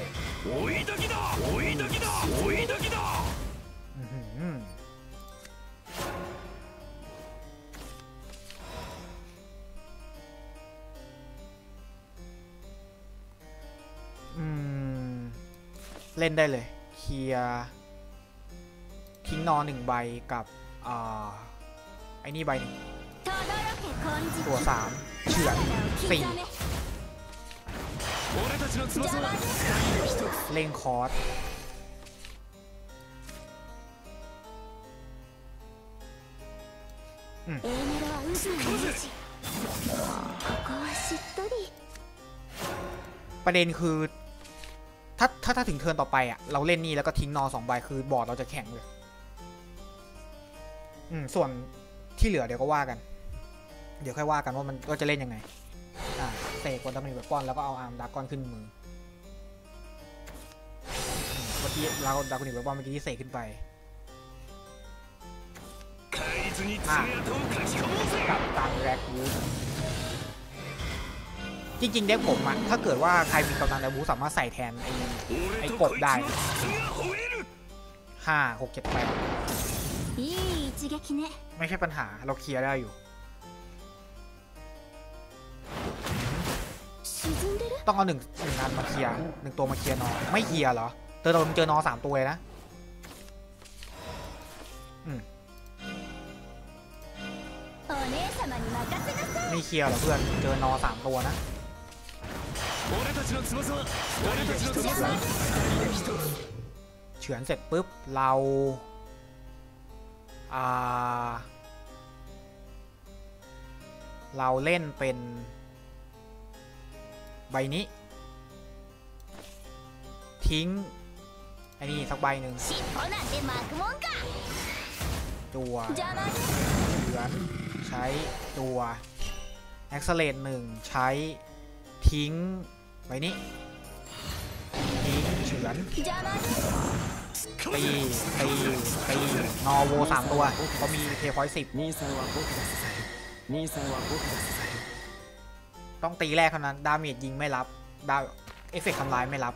อืมเล่นได้เลยเคลียร์ทิ้งนอหนึ่งใบกับอ่าไอ้นี่ใบหนึ่งตัวสามเฉือนสี่เล่งคอร์สประเด็นคือถ้าถ้าถ้าถึงเทิร์นต่อไปอ่ะเราเล่นนี่แล้วก็ทิ้งนอสองใบคือบอร์ดเราจะแข็งเลยอืมส่วนที่เหลือเดี๋ยวก็ว่ากันเดี๋ยวค่อยว่ากันว่ามันก็จะเล่นยังไงอ่าเสกวันดับหนึ่งแบบก้อนแล้วก็เอาอาร์มดากอนขึ้นมือเมื่อกี้เราดากอนหนึ่งแบบก้อนเมื่อกี้ที่เสกขึ้นไปอ่ากับตังแรกวูดจริงๆเด็กผมอะถ้าเกิดว่าใครมีกัปตันแรกวูดสามารถใส่แทนไอ้ไอ้กบได้ห้าหกเจ็ดแปดไม่ใช่ปัญหาเราเคลียร์ได้อยู่ต้องเอาหนึ่งหนึ่งงานมาเคลียร์หนึ่งตัวมาเคลียร์นอไม่เคลียร์เหรอเจอเราเจอนอสามตัวเลยนะอืมไม่เคลียร์เหรอเพื่อนเจอนอสามตัวนะเฉือนเสร็จปุ๊บเราอ่าเราเล่นเป็นใบนี้ทิ้งไอ้นี่สักใบหนึ่งตัวเฉือนใช้ตัวแอ็กซ์เลนหนึ่งใช้ทิ้งใบนี้ทิ้งเฉือนตีตีตีนอโวสามตัวเขามีเพย์พอยต์สิบต้องตีแรกเท่านั้นดาเมจยิงไม่รับดาเอฟเฟกต์ทำลายไม่รับ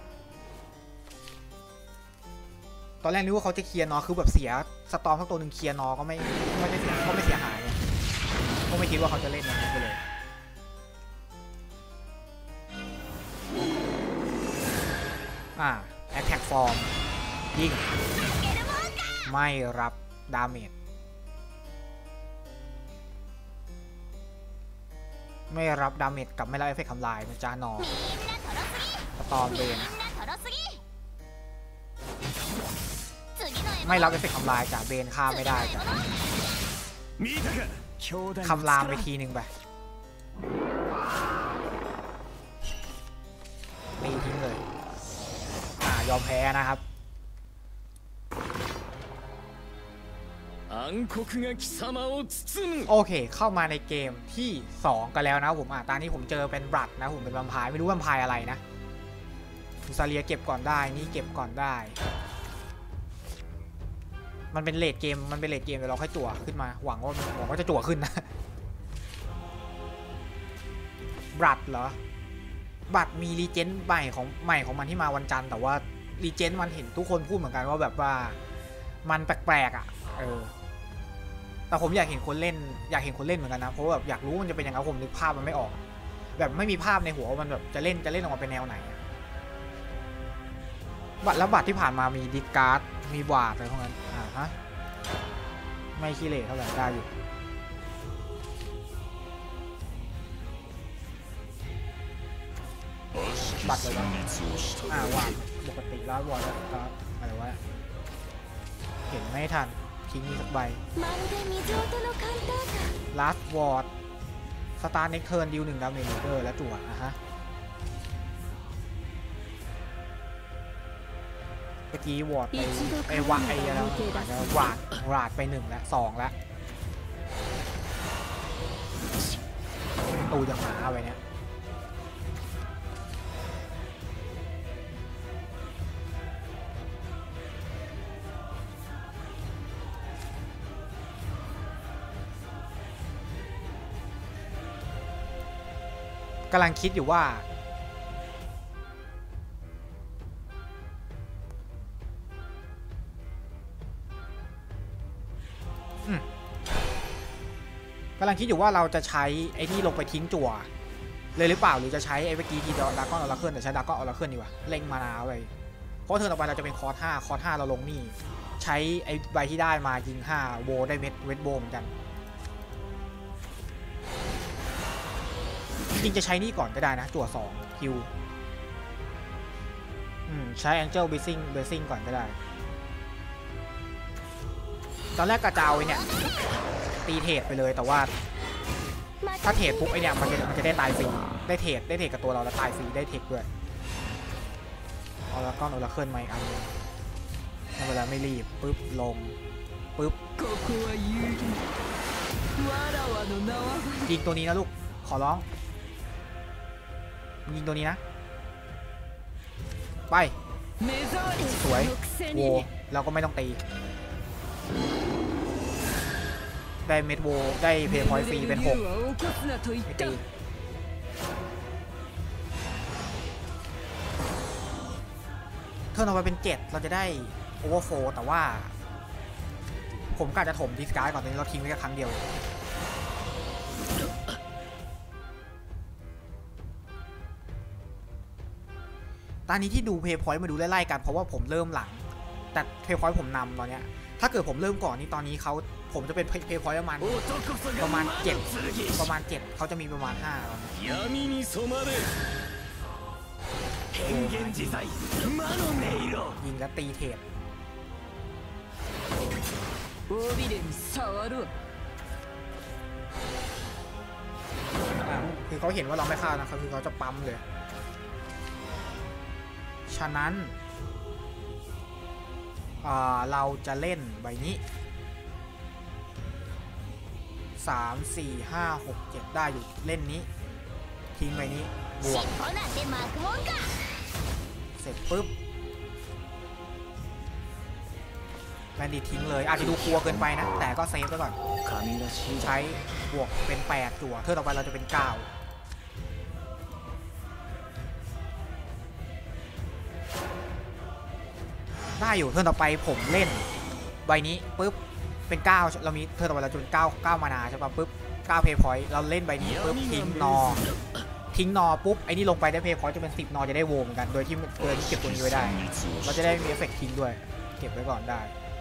ตอนแรกนึกว่าเขาจะเคลียร์นอคือแบบเสียสตอมทั้งตัวหนึ่งเคลียร์นอก็ไม่ไม่ได้เสียก็ไม่เสียหายก็ไม่คิดว่าเขาจะเล่นอย่างนี้ไปเลยอ่าแอคแท็กฟอร์มยิงไม่รับดาเมจไม่รับดาเมจกับไม่รับเอฟเฟกต์ทำลายนะจ๊ะนอสตอมเบนไม่รับเอฟเฟกต์ทำลายจากเบนฆ่าไม่ได้จ้ะคำรามไปทีหนึ่งไปตีทิ้งเลยอ่ายอมแพ้นะครับโอเคเข้ามาในเกมที่สองกันแล้วนะผมอ่ะตอนนี้ผมเจอเป็นบลัดนะผมเป็นแวมไพร์ไม่รู้แวมไพร์อะไรนะทูซาเลียเก็บก่อนได้นี่เก็บก่อนได้มันเป็นเลดเกมมันเป็นเลดเกมเดี๋ยวเราค่อยจั่วขึ้นมาหวังว่าหวังว่าจะจั่วขึ้นนะบลัดเหรอบัตรมีรีเจนต์ใหม่ของใหม่ของมันที่มาวันจันทร์แต่ว่ารีเจนต์มันเห็นทุกคนพูดเหมือนกันว่าแบบว่ามันแปลกๆอ่ะเออแต่ผมอยากเห็นคนเล่นอยากเห็นคนเล่นเหมือนกันนะเพราะแบบอยากรู้มันจะเป็นยังไงผมนึกภาพมันไม่ออกแบบไม่มีภาพในหัวมันแบบจะเล่นจะเล่นออกมาเป็นแนวไหนบัตรแล้วบัตรที่ผ่านมามีดิสการ์ดมีวาดอะไรพวกนั้นอ่าฮะไม่ขี้เหร่เท่าไหร่ได้อยู่บัตรเลยว่าอ่าวางปกติแล้ววอลแล้วอะไรวะเห็นไม่ทันทิ้งมีสักใบ last ward สตาร์เน็กเทิร์นดิวหนึ่งดาเมจเดอร์และจั่วนะฮะเมื่อกี้วอร์ดไปไอ้วะไอ้อะไรอาจจะวาดวาดไปหนึ่งแล้วสองแล้วตูจะหมาไปเนี้ยกำลังคิดอยู่ว่ากำลังคิดอยู่ว่าเราจะใช้ไอ้นี่ลงไปทิ้งจั่วเลยหรือเปล่าหรือจะใช้ไอ้เมื่อกี้ทีดาก้อนออราเคิลแต่ใช้ดาก้อนออราเคิลดีกว่าเล็งมานาไว้เพราะเทิร์นต่อไปเราจะเป็นคอร์สห้าคอร์สห้าเราลงนี่ใช้ไอ้ใบที่ได้มายิงห้าโวได้เวทเวทโบเหมือนกันจริงจะใช้นี่ก่อนก็ได้นะจั่วสองคิวอืมใช้ Angel Blessing Blessing ก่อนก็ได้ตอนแรกกระจาวไอ้เนี่ยตีเทรดไปเลยแต่ว่าถ้าเทรดปุ๊บไอเนี่ยมันจะมันจะได้ตายฟรีได้เทรดได้เทรดกับตัวเราแล้วตายฟรีได้เทรดด้วยเอาแล้วก้อนเอาละเคลื่อนมาอีกอันนึงเวลาไม่รีบปุ๊บลงปุ๊บยิงตัวนี้นะลูกขอร้องยิงตัวนี้นะไปสวยโวเราก็ไม่ต้องตีได้เมดโวได้เพย์พอยต์ฟรีเป็นหกไม่ตีเทิร์นออกไปเป็นเจ็ดเราจะได้โอเวอร์โฟลแต่ว่าผมกะจะถมดิสการ์ดก่อนตอนนี้เราทิ้งไว้แค่ครั้งเดียวตอนนี้ที่ดูเพย์พอยต์มาดูไล่ๆกันเพราะว่าผมเริ่มหลังแต่เพย์พอยต์ผมนำตอนเนี้ยถ้าเกิดผมเริ่มก่อนนี่ตอนนี้เขาผมจะเป็นเพย์พอยต์ประมาณประมาณเจ็ดประมาณเจ็ดเขาจะมีประมาณห้ายิงแล้วตีเทรดคือเขาเห็นว่าเราไม่ฆ่านะครับคือเขาจะปั๊มเลยฉะนั้นเราจะเล่นใบนี้สาม สี่ ห้า หก เจ็ดได้อยู่เล่นนี้ทิ้งใบนี้บวกเสร็จปุ๊บแบนดิตทิ้งเลยอาจจะดูกลัวเกินไปนะแต่ก็เซฟไว้ก่อนใช้บวกเป็นแปดจั่วเทิร์นต่อไปเราจะเป็นเก้าได้อยู่เทิร์นต่อไปผมเล่นใบนี้ปุ๊บเป็นเก้าเรามีเทิร์นต่อไปเราจะเป็นเก้า เก้ามานาใช่ป่ะปุ๊บเก้าเพย์พอยต์เราเล่นใบนี้ปุ๊บทิ้งนอทิ้งนอปุ๊บไอ้นี่ลงไปได้เพย์พอยต์จะเป็นสิบนอจะได้โวเหมือนกันโดยที่โดยที่เก็บตัวนี้ไว้ได้เราจะได้มีเอฟเฟกต์ทิ้งด้วยเก็บไว้ก่อนได้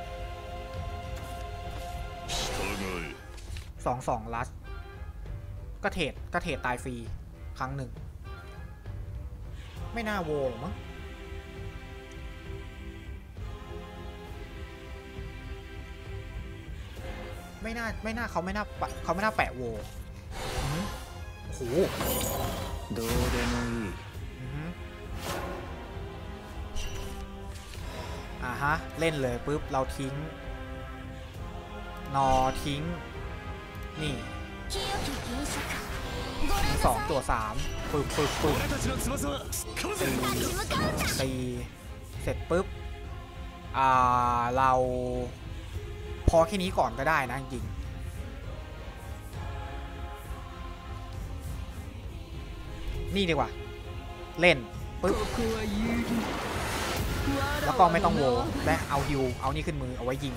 สองสองลัสก็เทรดก็เทรดตายฟรีครั้งหนึ่งไม่น่าโวหรอมั้งไม่น่าไม่น่าเขาไม่น่าเขาไม่น่าแปะโวโอ้โหอ่าฮะเล่นเลยปุ๊บเราทิ้งนอทิ้งนี่สองตัวสามปึ๊บปึ๊บปึ๊บตีตีเสร็จปุ๊บอ่าเราพอแค่นี้ก่อนก็ได้นะจริงนี่ดีกว่าเล่นปึ๊บแล้วก็ไม่ต้องโวและเอาฮิวเอานี่ขึ้นมือเอาไว้ยิง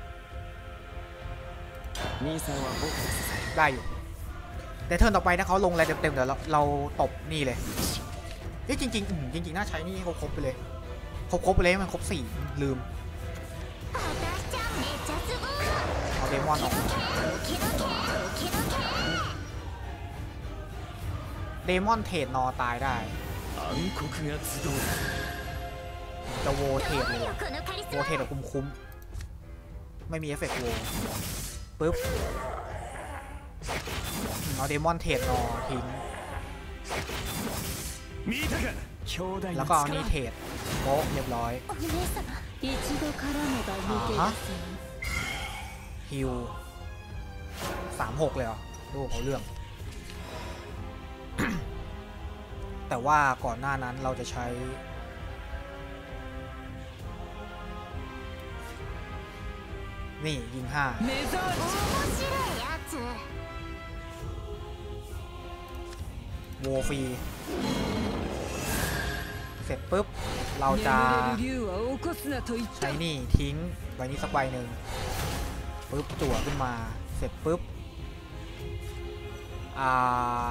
ได้อยู่แต่เทิร์นต่อไปถ้าเขาลงอะไรเต็มๆเดี๋ยวเราเราตบนี่เลยเฮ้ยจริงๆจริงๆน่าใช้นี่เขาครบไปเลยครบครบไปเลยมันครบสี่ลืมเอาเดมอนออกเดมอนเทรดนอตายได้จะโวเทสเลยโวเทสแบบคุ้มๆไม่มีเอฟเฟกต์โวปึ๊บเอาเดมอนเทสนอทิ้งแล้วก็เอานี่เทสโป๊ะเรียบร้อยอ่าฮิวสามหกเลยเหรอดูเขาเรื่อง แต่ว่าก่อนหน้านั้นเราจะใช้นี่ยิงห้าโวฟรีเสร็จปุ๊บเราจะใช้นี่ทิ้งใบนี้สักใบหนึ่งปุ๊บจั่วขึ้นมาเสร็จปุ๊บอ่า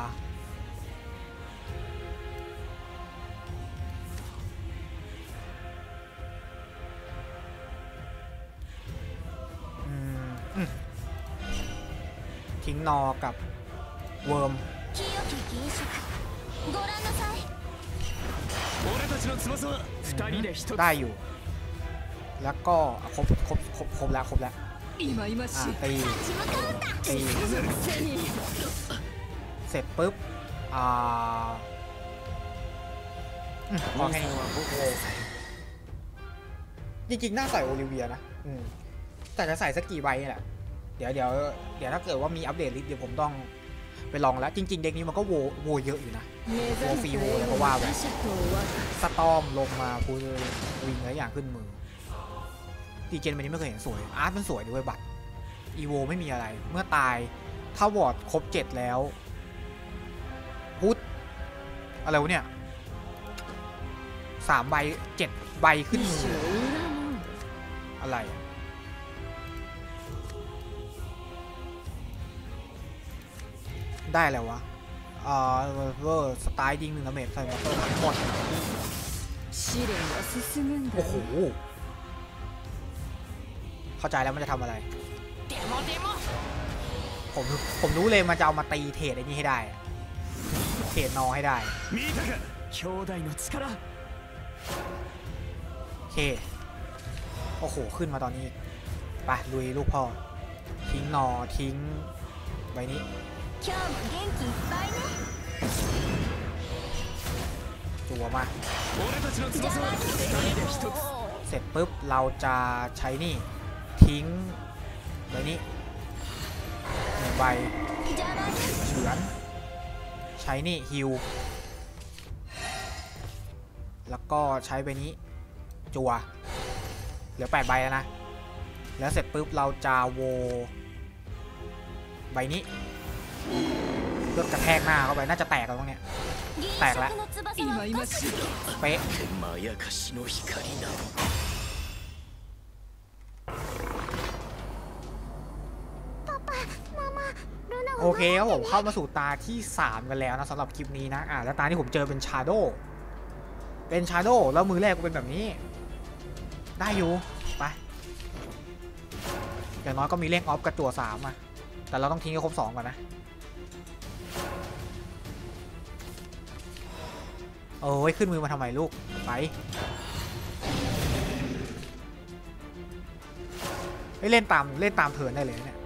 ทิ้งนอกับเวิร์มได้อยู่แล้วก็ครบครบครบครบแล้วครบแล้วตีตีเสร็จปุ๊บอ่าพอแค่นี้จริงๆน่าใส่โอลิเวียนะแต่จะใส่สักกี่ใบนี่แหละเดี๋ยวเดี๋ยวเดี๋ยวถ้าเกิดว่ามีอัปเดตลิสต์เดี๋ยวผมต้องไปลองแล้วจริงๆเด็กนี้มันก็โวโวเยอะอยู่นะโวฟรีโวอะไรก็ว่าแบบสตอมลงมาพูวิ่งอะไรอย่างขึ้นมือดีเจนมันนี้ไม่เคยเห็นสวยอาร์ตมันสวยด้วยบัตรอีโวไม่มีอะไรเมื่อตายถ้าวอร์ดครบเจ็ดแล้วพุทอะไรวะเนี่ยสามใบเจ็ดใบขึ้นมืออะไรได้แล้ววะอ่าเวอร์สไตล์ดิ้งหนึ่งนะเมทใส่มาเตอร์หมดโอ้โหเข้าใจแล้วมันจะทำอะไรผมผมรู้เลยมันจะเอามาตีเทรดไอ้นี่ให้ได้เทรดนอให้ได้โอเคโอ้โหขึ้นมาตอนนี้ไปลุยลูกพ่อทิ้งนอทิ้งใบนี้จัวมาเสร็จปุ๊บเราจะใช้นี่ทิ้งใบนี้หนึ่งใบเฉือนใช้นี่ฮิวแล้วก็ใช้ใบนี้จัวเหลือแปดใบแล้วนะแล้วเสร็จปุ๊บเราจะโวใบนี้เลือดกระแทกหน้าเข้าไปน่าจะแตกแล้วตรงเนี้ยแตกแล้วเป๊ะโอเคครับผมเข้ามาสู่ตาที่สามกันแล้วนะสำหรับคลิปนี้นะอ่าแล้วตาที่ผมเจอเป็นชาโดว์เป็นชาโดว์แล้วมือแรกก็เป็นแบบนี้ได้อยู่ไปอย่างน้อยก็มีเร่งออฟกระจั่วสามอ่ะแต่เราต้องทิ้งให้ครบสองก่อนนะโอ้ยขึ้นมือมาทำไมลูกไปไม่เล่นตามเล่นตามเทิร์นได้เลยเนี่ย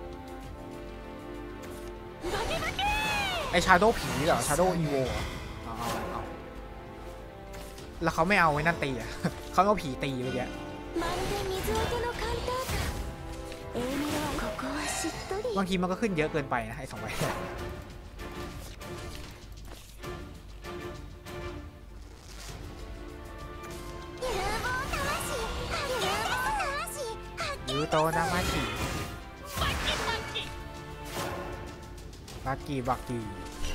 ไอชาโดว์ผีเหรอชาโดว์อีโวเอาเอาแล้วเขาไม่เอาไว้นั่นตีอ่ะเขาเอาผีตีไปแกบางทีมันก็ขึ้นเยอะเกินไปนะไอ้สองใบยูโตนามาจิบักกี้บักกี้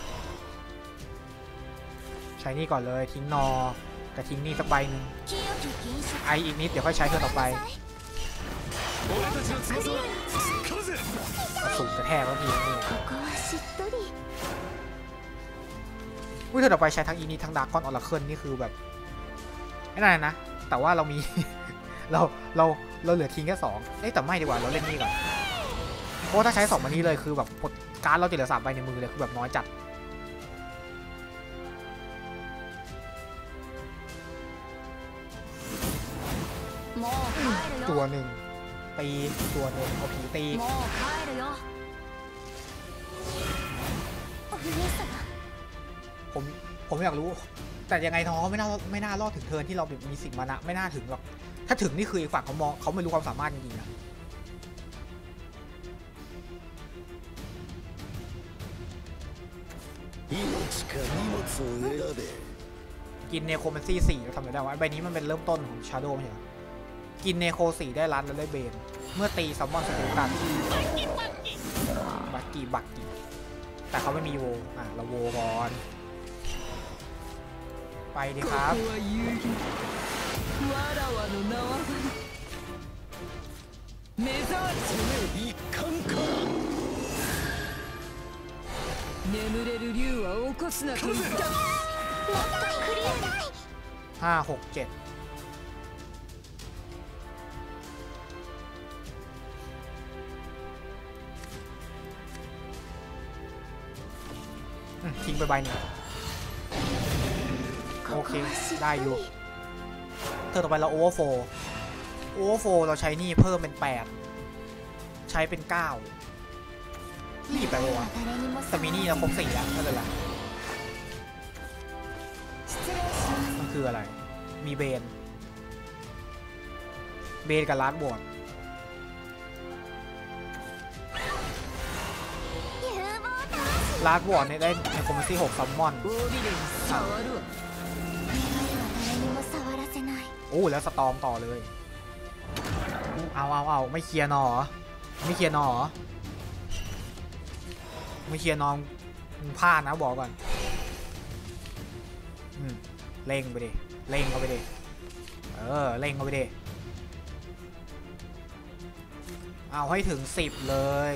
ใช้นี่ก่อนเลยทิ้งนอกับทิ้งนี่สักใบหนึ่งไออีกนิดเดี๋ยวค่อยใช้เธอต่อไปสูงกระแทกแล้วทีนี่อุ้ยเธอต่อไปใช้ทั้งอีนี้ทั้งดาร์กอนออราเคิลนี่คือแบบไม่ได้นะแต่ว่าเรามี เราเราเราเหลือทิ้งแค่สองเอ้แต่ไม่ดีกว่าเราเล่นนี่ก่อนเพราะถ้าใช้สองมันนี้เลยคือแบบการเราจะเหลือสามใบในมือเลยคือแบบน้อยจัดตัวหนึ่งตีตัวหนึ่งเอาผีตีผมผมอยากรู้แต่ยังไงน้องไม่น่าไม่น่ารอดถึงเทิร์นที่เราแบบมีสิ่งมานะไม่น่าถึงหรอกถ้าถึงนี่คืออีกฝั่งเขามองเขาไม่รู้ความสามารถจริงๆนะกินเนโคมันซี่สี่เราทำได้ว่าใบนี้มันเป็นเริ่มต้นของชาโดว์ไม่ใช่กินเนโคสี่ได้รันแล้วได้เบนเมื่อตีซัมมอนสกิลตันบักกี้บักกี้แต่เขาไม่มีโวอ่ะเราโวก่อนไปดิครับห้าหกเจ็ดทิ้งไปใบหนึ่งโอเคได้อยู่เธอต่อไปเราโอเวอร์โฟร์โอเวอร์โฟร์เราใช้นี่เพิ่มเป็นแปดใช้เป็นเก้ารีบไปวะแต่มีนี่เราครบสี่แล้วไม่เป็นไรมันคืออะไรมีเบนเบนกับลาสบวกลาสบวกเนี่ยได้ในคอมมิชชั่นหกซัมมอนโอ้แล้วสตอมต่อเลยเอาเอาเอาไม่เคลียร์นอไม่เคลียร์นอไม่เคลียร์นอมึงพลาดนะบอกก่อนอืมเล่งไปดิเล่งเข้าไปดิเออเล่งเข้าไปดิเอาให้ถึงสิบเลย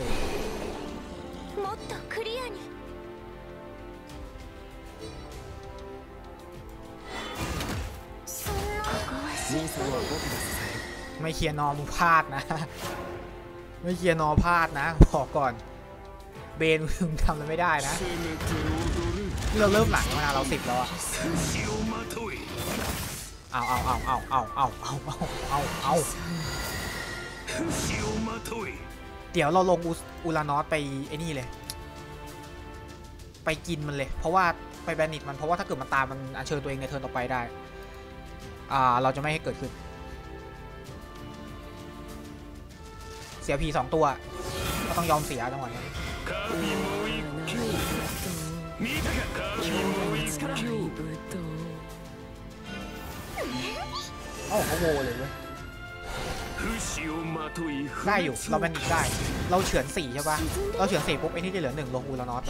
ไม่เคลียร์นอมึงพลาดนะไม่เคลียร์นอพลาดนะบอกก่อนเบนมึงทำอะไรไม่ได้นะเราเริ่มหลังมาเราสิบแล้วอะเอาเอาเอาเอาเอาเอาเอาเอาเอาเดี๋ยวเราลงอูรานอสไปไอ้นี่เลยไปกินมันเลยเพราะว่าไปแบนิตมันเพราะว่าถ้าเกิดมันตามมันอัญเชิญตัวเองในเทิร์นต่อไปได้อ่าเราจะไม่ให้เกิดขึ้นเสียผีสองตัวก็ต้องยอมเสียจังหวะนี้โอ้เขาโวเลยเว้ยได้อยู่เราเป็นอีกได้เราเฉือนสี่ใช่ปะเราเฉือนสี่ปุ๊บไอ้นี่จะเหลือหนึ่งลงอูรานอสไป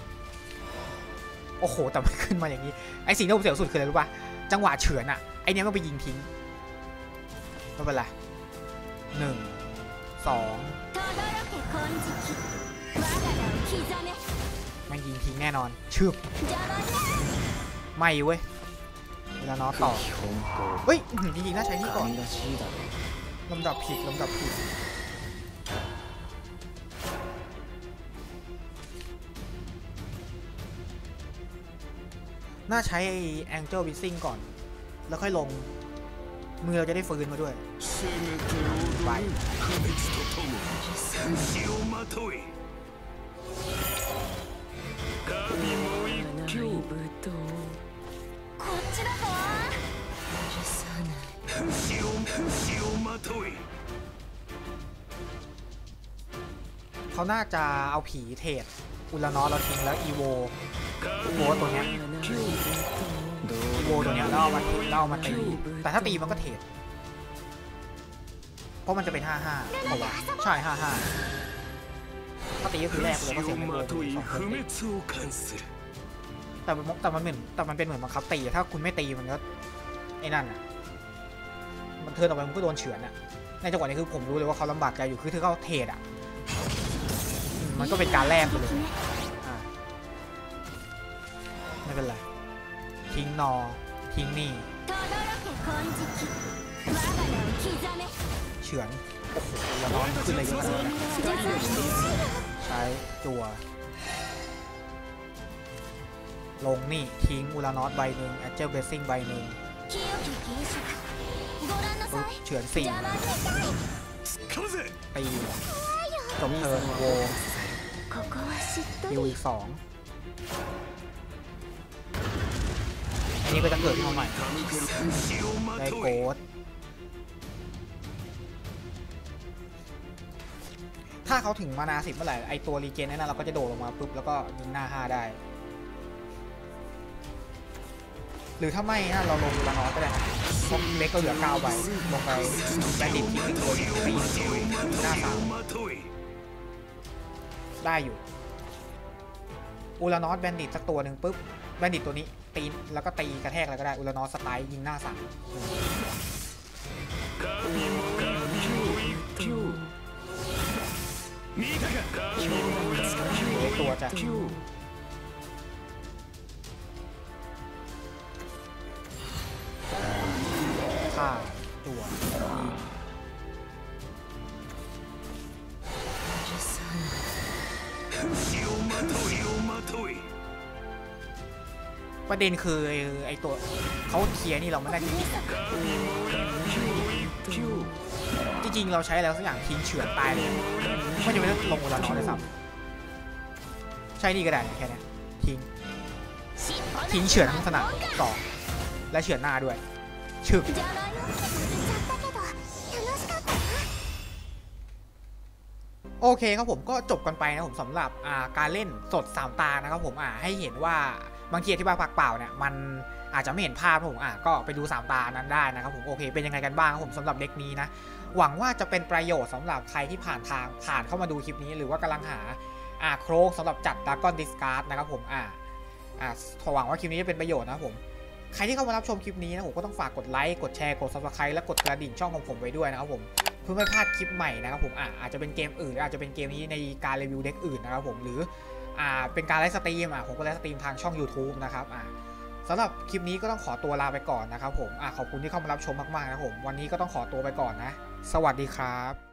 โอ้โหแต่มันขึ้นมาอย่างนี้ไอ้สิ่งที่ผมเสียวสุดคืออะไรรู้ปะจังหวะเฉือนอะไอเนี้ยมันไปยิงทิ้งไม่เป็นไรหนึ่งสองมันยิงทิ้งแน่นอนชืบไม่เว้ยเวลาน้อต่อเฮ้ยจริงๆน่าใช้นี่ก่อนลำดับผิดลำดับผิดน่าใช้ไอ้ Angel Wishing ก่อนแล้วค่อยลงมือเราจะได้ฟื้นมาด้วยไปเขาน่าจะเอาผีเทรดอุลานอสเราทิ้งแล้วอีโวอีโวตัวเนี้ยอีโวตัวเนี้ยเราเอามาเราเอามาตีแต่ถ้าตีมันก็เทรดเพราะมันจะเป็นห้าห้าเพราะว่าใช่ห้าห้าถ้าตีก็คือแรกเลยก็เสียไม่โดนสองคนแต่แต่มันเหมือนแต่มันเป็นเหมือนบังคับตีถ้าคุณไม่ตีมันก็ไอ้นั่นอ่ะมันเทิร์นออกไปมันก็โดนเฉือนอ่ะในจังหวะนี้คือผมรู้เลยว่าเขาลำบากใจอยู่คือถ้าเขาเทรดอ่ะมันก็เป็นการแลกไปเลยไม่เป็นไรทิ้งนอทิ้งนี่เฉือนโอ้โหแล้วน้องขึ้นเลยเยอะเลยใช้จั่วลงนี่ทิ้งอูรานอสใบหนึ่งแอดเจอร์เบสซิ่งใบหนึ่งปุ๊บเฉือนสี่ตีจบเทิร์นโวฮิวอีกสองอันนี้ก็จะเกิดขึ้นมาใหม่ได้โกดถ้าเขาถึงมานาสิบเมื่อไหร่ไอตัวรีเจนนั้นเราก็จะโดดลงมาปุ๊บแล้วก็ยิงหน้าห้าได้หรือถ้าไม่นะเราลงลานอสก็ได้เพราะเล็กก็เหลือเก้าใบลงไปแบนดิตทิ้งหนึ่งตัวตีหน้าสามได้อยู่อูรานอสแบนดิตสักตัวหนึ่งปุ๊บแบนดิตตัวนี้ตีแล้วก็ตีกระแทกอะไรก็ได้อูรานอสสไตล์ยิงหน้าสามเล็กตัวจะฆ่าตัวประเด็นคือไอตัวเขาเคลียร์นี่เราไม่ได้จริงจริงๆเราใช้แล้วสักอย่างทิ้งเฉือนตายเลยไม่จะไม่ต้องลงอุลานอสเลยซ้ำใช่นี่ก็ได้แค่นี้ทิ้งทิ้งเฉือนทั้งสนามสองและเฉือนหน้าด้วยฉึกโอเคครับผมก็จบกันไปนะผมสำหรับการเล่นสดสามตานะครับผมอ่าให้เห็นว่าบางทีที่บางปากเปล่าเนี่ยมันอาจจะไม่เห็นภาพผมอ่ะก็ไปดูสามตานั้นได้นะครับผมโอเคเป็นยังไงกันบ้างครับผมสำหรับเด็กนี้นะหวังว่าจะเป็นประโยชน์สำหรับใครที่ผ่านทางผ่านเข้ามาดูคลิปนี้หรือว่ากำลังหาอ่าโครงสำหรับจัดดราก้อนดิสการ์ดนะครับผมอ่าอ่าหวังว่าคลิปนี้จะเป็นประโยชน์นะครับผมใครที่เข้ามารับชมคลิปนี้นะผมก็ต้องฝากกดไลค์กดแชร์กด ซับสไครบ์ และกดกระดิ่งช่องของผมไว้ด้วยนะครับผมเพื่อไม่พลาดคลิปใหม่นะครับผมอ่าอาจจะเป็นเกมอื่นหรืออาจจะเป็นเกมนี้ในการรีวิวเด็กอื่นนะครับผมหรืออ่าเป็นการไลฟ์สตรีมอ่ะผมก็ไลฟ์สตรีมทางช่อง ยูทูบ นะครับอ่าสำหรับคลิปนี้ก็ต้องขอตัวลาไปก่อนนะครับผมอ่าขอบคุณที่เข้ามารับชมมากๆนะครับผมวันนี้ก็ต้องขอตัวไปก่อนนะสวัสดีครับ